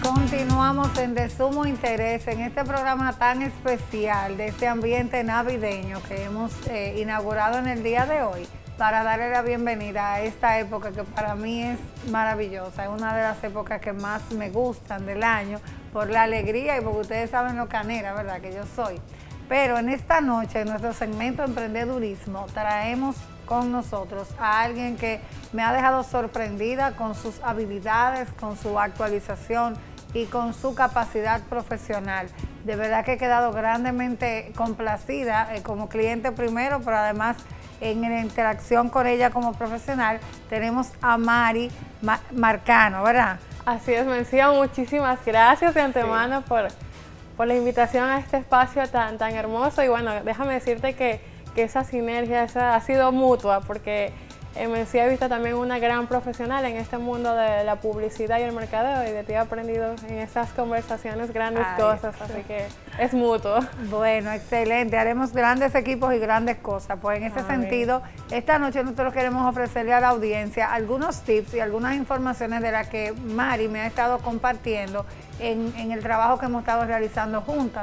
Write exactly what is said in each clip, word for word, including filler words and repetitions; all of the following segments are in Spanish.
Continuamos en De Sumo Interés en este programa tan especial de este ambiente navideño que hemos eh, inaugurado en el día de hoy para darle la bienvenida a esta época que para mí es maravillosa. Es una de las épocas que más me gustan del año por la alegría y porque ustedes saben lo canera, ¿verdad? Que yo soy. Pero en esta noche, en nuestro segmento Emprendedurismo, traemos con nosotros a alguien que me ha dejado sorprendida con sus habilidades, con su actualización y con su capacidad profesional. De verdad que he quedado grandemente complacida eh, como cliente primero, pero además en la interacción con ella como profesional. Tenemos a Mari Marcano, ¿verdad? Así es, Mencía, muchísimas gracias de antemano sí. por, por la invitación a este espacio tan, tan hermoso. Y bueno, déjame decirte que, que esa sinergia esa ha sido mutua, porque en Mencía he visto también una gran profesional en este mundo de la publicidad y el mercadeo, y de ti he aprendido en esas conversaciones grandes Ay, cosas, sí. así que es mutuo. Bueno, excelente, haremos grandes equipos y grandes cosas. Pues en ese Ay. sentido, esta noche nosotros queremos ofrecerle a la audiencia algunos tips y algunas informaciones de las que Mari me ha estado compartiendo en, en el trabajo que hemos estado realizando juntas.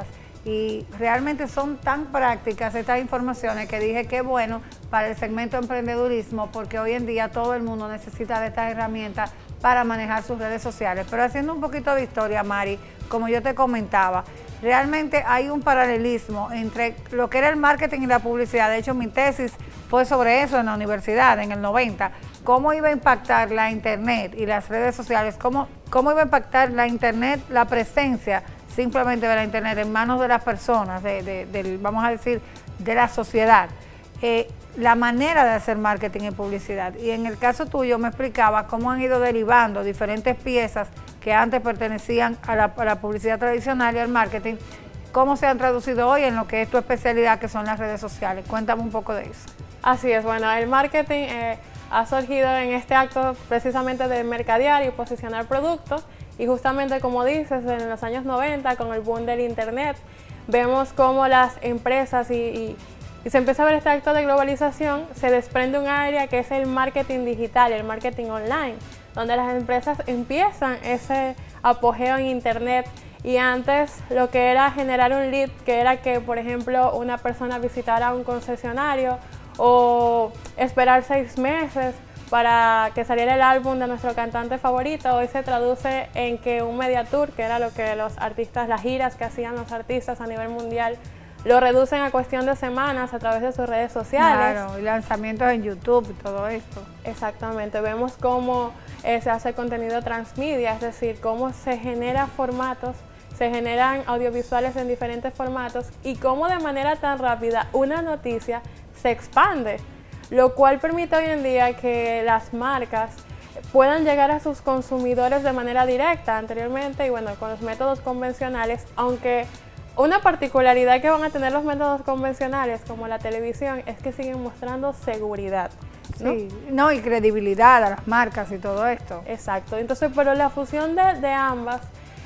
Y realmente son tan prácticas estas informaciones que dije que bueno para el segmento emprendedurismo, porque hoy en día todo el mundo necesita de estas herramientas para manejar sus redes sociales. Pero haciendo un poquito de historia, Mari, como yo te comentaba, realmente hay un paralelismo entre lo que era el marketing y la publicidad. De hecho, mi tesis fue sobre eso en la universidad, en el noventa. Cómo iba a impactar la internet y las redes sociales, cómo, cómo iba a impactar la internet, la presencia simplemente de la internet en manos de las personas, de, de, de, vamos a decir, de la sociedad, eh, la manera de hacer marketing y publicidad. Y en el caso tuyo me explicaba cómo han ido derivando diferentes piezas que antes pertenecían a la, a la publicidad tradicional y al marketing, cómo se han traducido hoy en lo que es tu especialidad, que son las redes sociales. Cuéntame un poco de eso. Así es, bueno, el marketing eh, ha surgido en este acto precisamente de mercadear y posicionar productos. Y justamente como dices, en los años noventa, con el boom del internet, vemos cómo las empresas y, y, y se empieza a ver este acto de globalización, se desprende un área que es el marketing digital, el marketing online, donde las empresas empiezan ese apogeo en internet. Y antes lo que era generar un lead, que era que por ejemplo una persona visitara un concesionario o esperar seis meses para que saliera el álbum de nuestro cantante favorito, hoy se traduce en que un media tour, que era lo que los artistas, las giras que hacían los artistas a nivel mundial, lo reducen a cuestión de semanas a través de sus redes sociales. Claro, y lanzamientos en YouTube y todo esto. Exactamente, vemos cómo eh, se hace contenido transmedia, es decir, cómo se genera formatos, se generan audiovisuales en diferentes formatos y cómo de manera tan rápida una noticia se expande, lo cual permite hoy en día que las marcas puedan llegar a sus consumidores de manera directa. Anteriormente, y bueno, con los métodos convencionales, aunque una particularidad que van a tener los métodos convencionales como la televisión es que siguen mostrando seguridad, ¿no? Sí, no, y credibilidad a las marcas y todo esto. Exacto, entonces, pero la fusión de, de ambas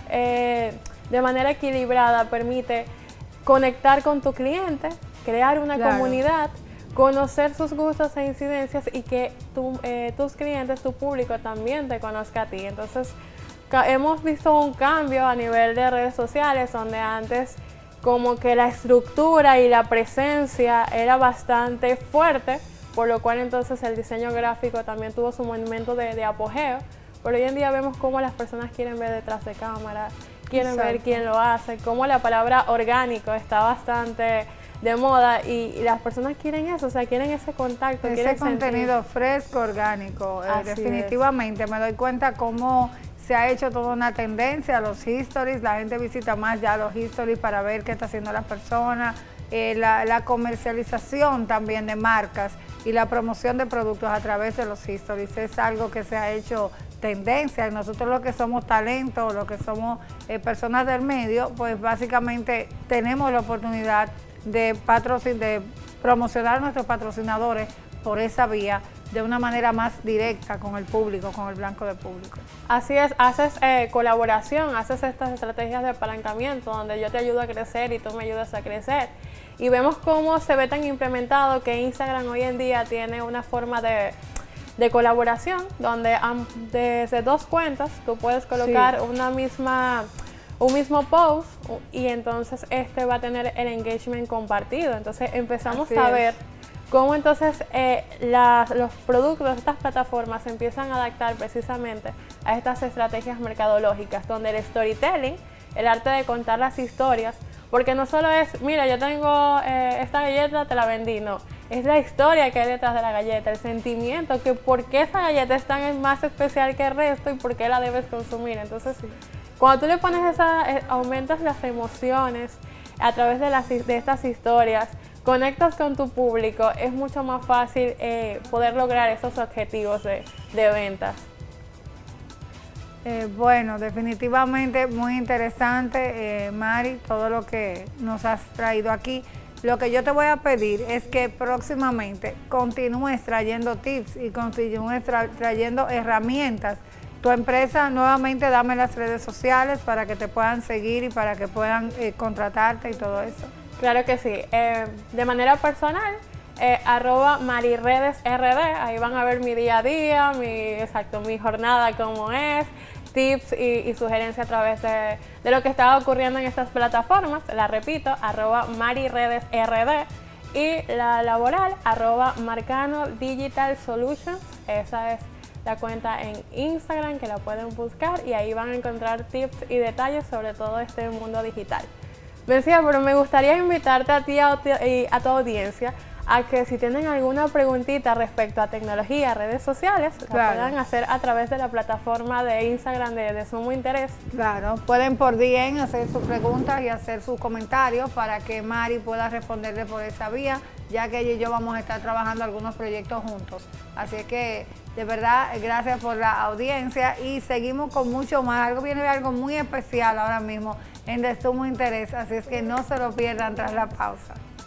eh, de manera equilibrada permite conectar con tu cliente, crear una claro. comunidad, conocer sus gustos e incidencias y que tu, eh, tus clientes, tu público también te conozca a ti. Entonces, hemos visto un cambio a nivel de redes sociales donde antes como que la estructura y la presencia era bastante fuerte, por lo cual entonces el diseño gráfico también tuvo su momento de, de apogeo, pero hoy en día vemos cómo las personas quieren ver detrás de cámara, quieren Exacto. ver quién lo hace, cómo la palabra orgánico está bastante de moda y, y las personas quieren eso, o sea, quieren ese contacto, ese quieren contenido sentir. fresco, orgánico. Eh, definitivamente es. me doy cuenta cómo se ha hecho toda una tendencia a los histories, la gente visita más ya los histories para ver qué está haciendo las personas, eh, la, la comercialización también de marcas y la promoción de productos a través de los histories es algo que se ha hecho tendencia, y nosotros los que somos talentos, los que somos eh, personas del medio, pues básicamente tenemos la oportunidad de, patrocin de promocionar a nuestros patrocinadores por esa vía de una manera más directa con el público, con el blanco del público. Así es, haces eh, colaboración, haces estas estrategias de apalancamiento donde yo te ayudo a crecer y tú me ayudas a crecer. Y vemos cómo se ve tan implementado que Instagram hoy en día tiene una forma de, de colaboración, donde desde dos cuentas tú puedes colocar sí. una misma, un mismo post y entonces este va a tener el engagement compartido. Entonces empezamos Así a es. ver cómo entonces eh, las, los productos de estas plataformas se empiezan a adaptar precisamente a estas estrategias mercadológicas, donde el storytelling, el arte de contar las historias, porque no solo es, mira, yo tengo eh, esta galleta, te la vendí, no. Es la historia que hay detrás de la galleta, el sentimiento, que por qué esa galleta es tan más especial que el resto y por qué la debes consumir. Entonces, sí. cuando tú le pones esa, eh, aumentas las emociones a través de, las, de estas historias, conectas con tu público, es mucho más fácil eh, poder lograr esos objetivos de, de ventas. Eh, bueno, definitivamente muy interesante, eh, Mari, todo lo que nos has traído aquí. Lo que yo te voy a pedir es que próximamente continúes trayendo tips y continúes tra trayendo herramientas. Tu empresa, nuevamente dame las redes sociales para que te puedan seguir y para que puedan eh, contratarte y todo eso. Claro que sí. Eh, de manera personal, eh, arroba mariredesrd, ahí van a ver mi día a día, mi, exacto, mi jornada cómo es, tips y, y sugerencias a través de, de lo que está ocurriendo en estas plataformas. La repito, arroba mariredesrd, y la laboral, arroba marcano digital solutions. Esa es la cuenta en Instagram que la pueden buscar y ahí van a encontrar tips y detalles sobre todo este mundo digital. Decía, pero me gustaría invitarte a ti y a tu audiencia a que si tienen alguna preguntita respecto a tecnología, redes sociales, claro. la puedan hacer a través de la plataforma de Instagram de, de Sumo Interés. Claro, pueden por D M hacer sus preguntas y hacer sus comentarios para que Mari pueda responderle por esa vía, ya que ella y yo vamos a estar trabajando algunos proyectos juntos. Así que, de verdad, gracias por la audiencia y seguimos con mucho más. Algo viene algo muy especial ahora mismo en De Sumo Interés, así es que no se lo pierdan tras la pausa.